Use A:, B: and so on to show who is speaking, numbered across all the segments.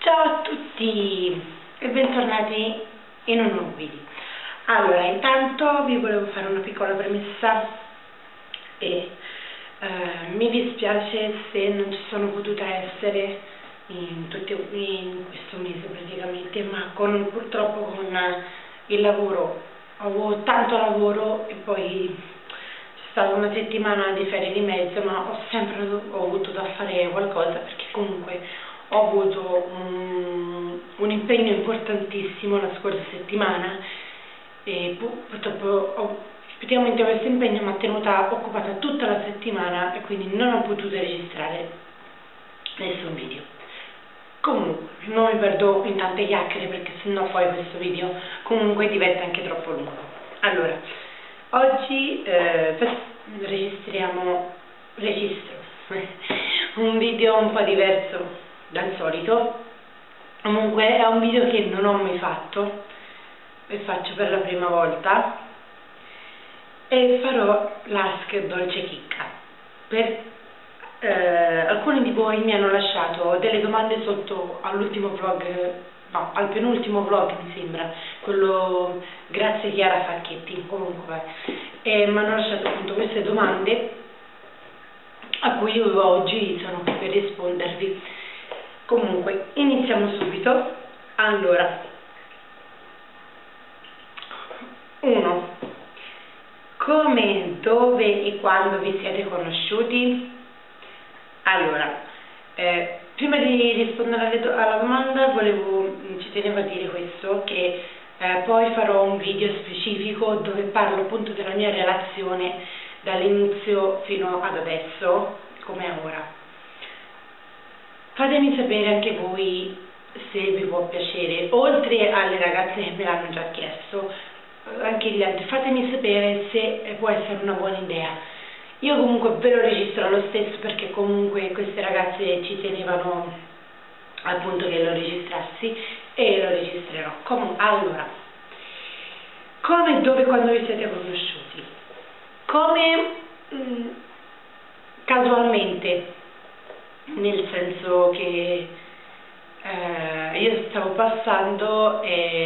A: Ciao a tutti e bentornati in un nuovo video. Allora, intanto vi volevo fare una piccola premessa e mi dispiace se non ci sono potuta essere in questo mese praticamente, ma purtroppo con il lavoro ho avuto tanto lavoro e poi c'è stata una settimana di ferie di mezzo, ma ho sempre avuto da fare qualcosa perché comunque ho avuto un impegno importantissimo la scorsa settimana e purtroppo effettivamente questo impegno mi ha tenuta occupata tutta la settimana e quindi non ho potuto registrare nessun video. Comunque non mi perdo in tante chiacchiere perché sennò poi questo video comunque diventa anche troppo lungo. Allora, oggi registro un video un po' diverso dal solito. Comunque è un video che non ho mai fatto e faccio per la prima volta e farò l'Ask Dolce Chicca. Alcuni di voi mi hanno lasciato delle domande sotto all'ultimo vlog, no, al penultimo vlog mi sembra, quello grazie Chiara Facchetti, comunque, e mi hanno lasciato appunto queste domande a cui io oggi sono qui per rispondervi. Comunque, iniziamo subito. Allora, 1. Come, dove e quando vi siete conosciuti? Allora, prima di rispondere alla domanda ci tenevo a dire questo, che poi farò un video specifico dove parlo appunto della mia relazione dall'inizio fino ad adesso, come ora. Fatemi sapere anche voi se vi può piacere, oltre alle ragazze che me l'hanno già chiesto, anche gli altri, fatemi sapere se può essere una buona idea. Io comunque ve lo registro lo stesso perché comunque queste ragazze ci tenevano appunto che lo registrassi e lo registrerò. Allora, come, dove, quando vi siete conosciuti? Come casualmente, nel senso che io stavo passando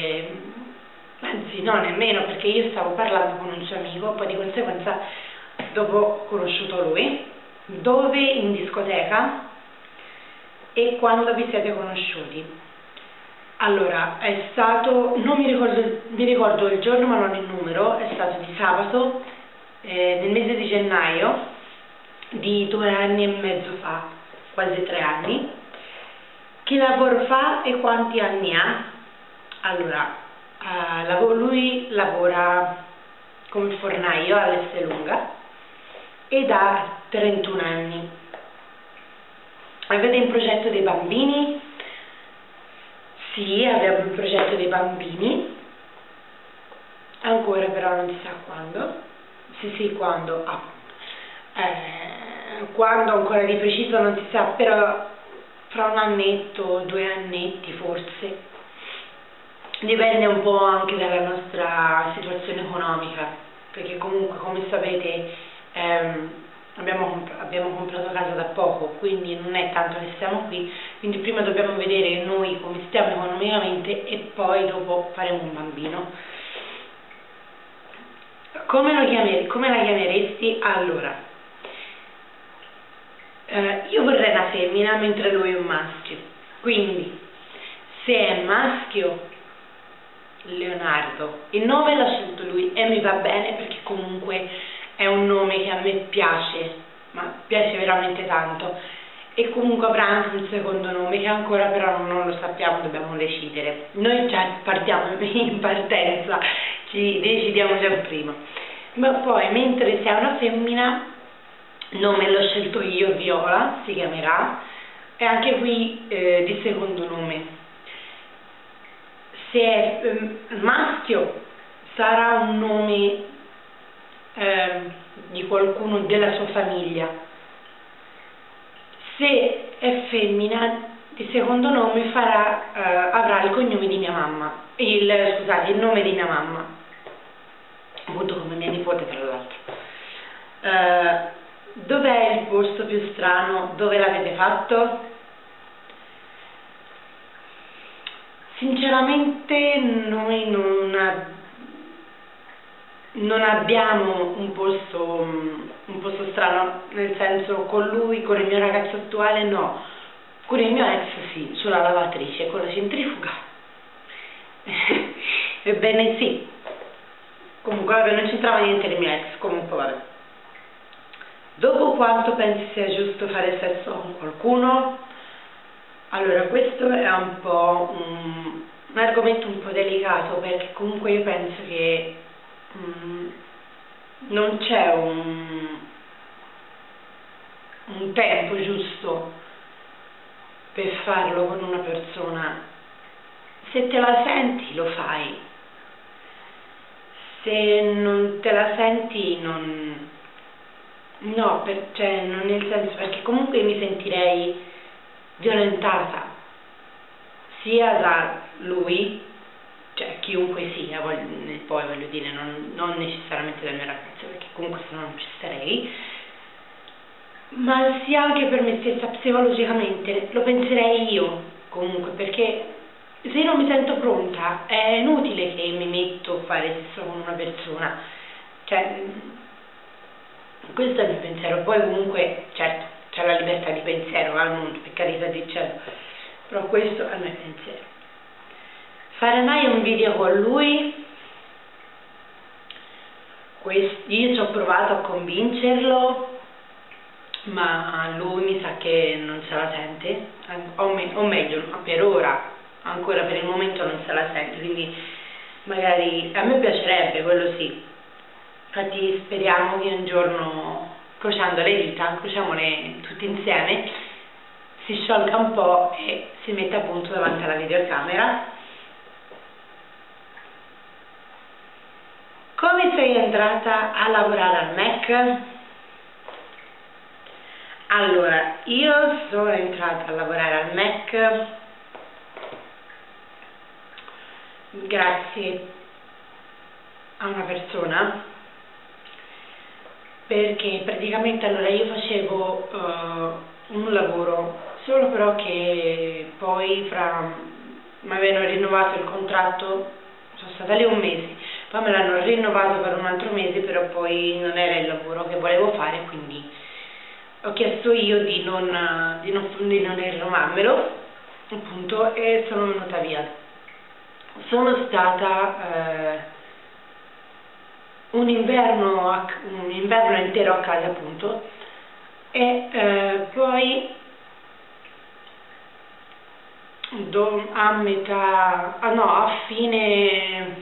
A: anzi no, nemmeno, perché io stavo parlando con un suo amico, poi di conseguenza dopo ho conosciuto lui. Dove? In discoteca. E quando vi siete conosciuti? Allora, è stato, non mi ricordo il giorno ma non il numero, è stato di sabato nel mese di gennaio di 2 anni e mezzo fa, quasi 3 anni. Che lavoro fa e quanti anni ha? Allora, lui lavora come fornaio all'Esselunga ed ha 31 anni. Avete in progetto dei bambini? Sì, abbiamo in progetto dei bambini, ancora però non si sa quando. Sì, quando, quando ancora di preciso non si sa, però fra 1 annetto, 2 annetti forse, dipende un po' anche dalla nostra situazione economica, perché comunque come sapete abbiamo comprato casa da poco, quindi non è tanto che siamo qui, quindi prima dobbiamo vedere noi come stiamo economicamente e poi dopo faremo un bambino. Come la chiameresti? Allora, io vorrei una femmina mentre lui è un maschio, quindi se è maschio Leonardo, il nome l'ha scelto lui e mi va bene perché comunque è un nome che a me piace, ma piace veramente tanto, e comunque avrà anche un secondo nome che ancora però non lo sappiamo, dobbiamo decidere. Noi già partiamo in partenza, ci decidiamo già prima, ma poi mentre se è una femmina, nome l'ho scelto io, Viola si chiamerà, e anche qui di secondo nome. Se è maschio sarà un nome di qualcuno della sua famiglia. Se è femmina di secondo nome avrà il cognome di mia mamma, scusate, il nome di mia mamma, appunto come mia nipote tra l'altro. Dov'è il posto più strano dove l'avete fatto? sinceramente noi non abbiamo un posto strano, nel senso con lui, con il mio ragazzo attuale no, con il mio ex sì, sulla lavatrice, con la centrifuga. Ebbene sì, comunque vabbè, non c'entrava niente il mio ex, comunque vabbè. Dopo quanto pensi sia giusto fare sesso con qualcuno? Allora, questo è un po' un argomento un po' delicato, perché comunque io penso che non c'è un tempo giusto per farlo con una persona. Se te la senti lo fai, se non te la senti no, cioè non nel senso, perché comunque mi sentirei violentata sia da lui, cioè chiunque sia, poi voglio dire non necessariamente dal mio ragazzo, perché comunque se no non ci sarei, ma sia anche per me stessa psicologicamente, lo penserei io comunque, perché se non mi sento pronta è inutile che mi metto a fare sesso con una persona, cioè questo è il mio pensiero. Poi comunque certo c'è la libertà di pensiero al mondo, per carità di cielo, però questo è il mio pensiero. Fare mai un video con lui? Io ci ho provato a convincerlo, ma lui mi sa che non se la sente, o meglio, per ora, ancora per il momento non se la sente, quindi magari a me piacerebbe, quello sì. Infatti speriamo che un giorno, crociando le dita, crociamole tutti insieme, si sciolga un po' e si metta a punto davanti alla videocamera. Come sei entrata a lavorare al Mac? Allora, io sono entrata a lavorare al Mac grazie a una persona, perché praticamente allora io facevo un lavoro, solo però che poi mi avevano rinnovato il contratto, sono stata lì un mese, poi me l'hanno rinnovato per un altro mese, però poi non era il lavoro che volevo fare, quindi ho chiesto io di non rinnovarmelo, appunto, e sono venuta via. Sono stata un inverno intero a casa, appunto, e poi a fine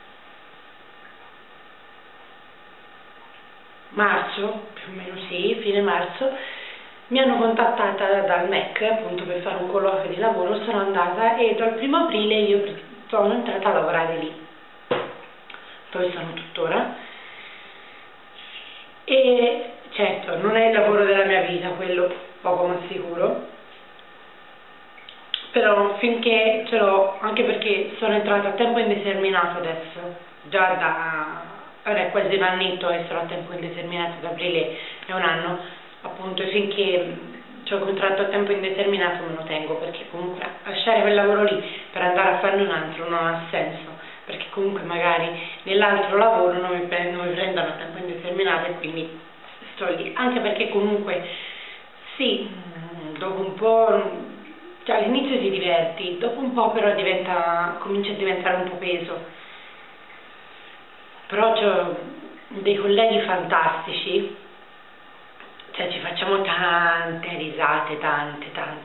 A: marzo, più o meno sì, fine marzo, mi hanno contattata dal MEC appunto per fare un colloquio di lavoro, sono andata e dal 1° aprile io sono entrata a lavorare lì, dove sono tuttora. E certo non è il lavoro della mia vita, quello poco ma sicuro, però finché ce l'ho, anche perché sono entrata a tempo indeterminato adesso, già ora è quasi un annetto e sarò a tempo indeterminato, ad aprile è un anno, appunto, finché c'ho il contratto a tempo indeterminato me lo tengo, perché comunque lasciare quel lavoro lì per andare a farne un altro non ha senso, perché comunque magari nell'altro lavoro non mi prendono a tempo indeterminato e quindi sto lì, anche perché comunque sì, dopo un po', cioè all'inizio ti diverti, dopo un po' però comincia a diventare un po' peso, però ho dei colleghi fantastici, cioè ci facciamo tante risate, tante,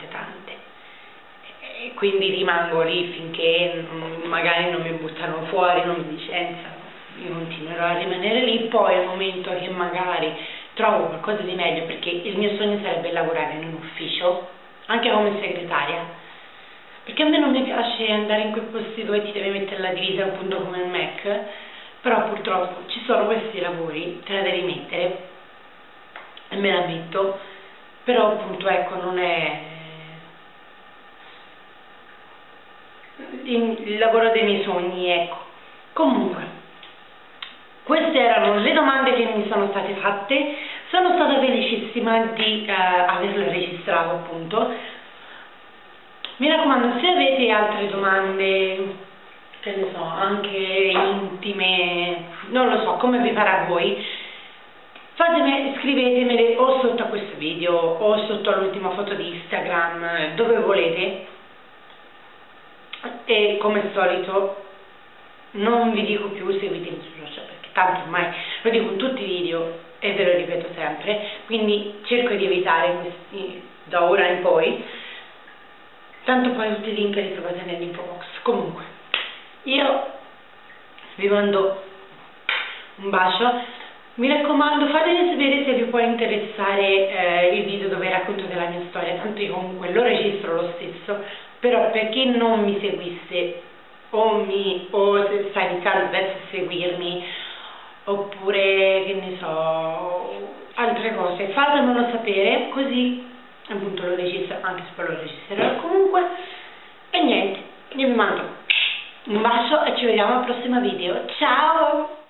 A: e quindi rimango lì finché magari non mi buttano fuori, non mi licenziano, io continuerò a rimanere lì, poi al momento che magari trovo qualcosa di meglio, perché il mio sogno sarebbe lavorare in un ufficio, anche come segretaria, perché a me non mi piace andare in quei posti dove ti devi mettere la divisa appunto come il Mac, però purtroppo ci sono questi lavori, te la devi mettere e me la metto, però appunto ecco non è il lavoro dei miei sogni, ecco. Comunque queste erano le domande che mi sono state fatte, sono stata felicissima di averlo registrato, appunto. Mi raccomando, se avete altre domande, che ne so, anche intime, non lo so, come vi pare a voi, scrivetemele o sotto a questo video o sotto all'ultima foto di Instagram, dove volete. E come al solito non vi dico più seguitemi sui social, perché tanto ormai lo dico in tutti i video e ve lo ripeto sempre, quindi cerco di evitare questi da ora in poi, tanto poi tutti i link li trovate nell'info box. Comunque io vi mando un bacio, mi raccomando fatemi sapere se vi può interessare il video dove racconto della mia storia, tanto io comunque lo registro lo stesso, però per chi non mi seguisse o se sta iniziando verso seguirmi, oppure che ne so, altre cose, fatemelo sapere, così appunto lo registro, anche se poi lo registrerò comunque. E niente, io vi mando un bacio e ci vediamo al prossimo video, ciao!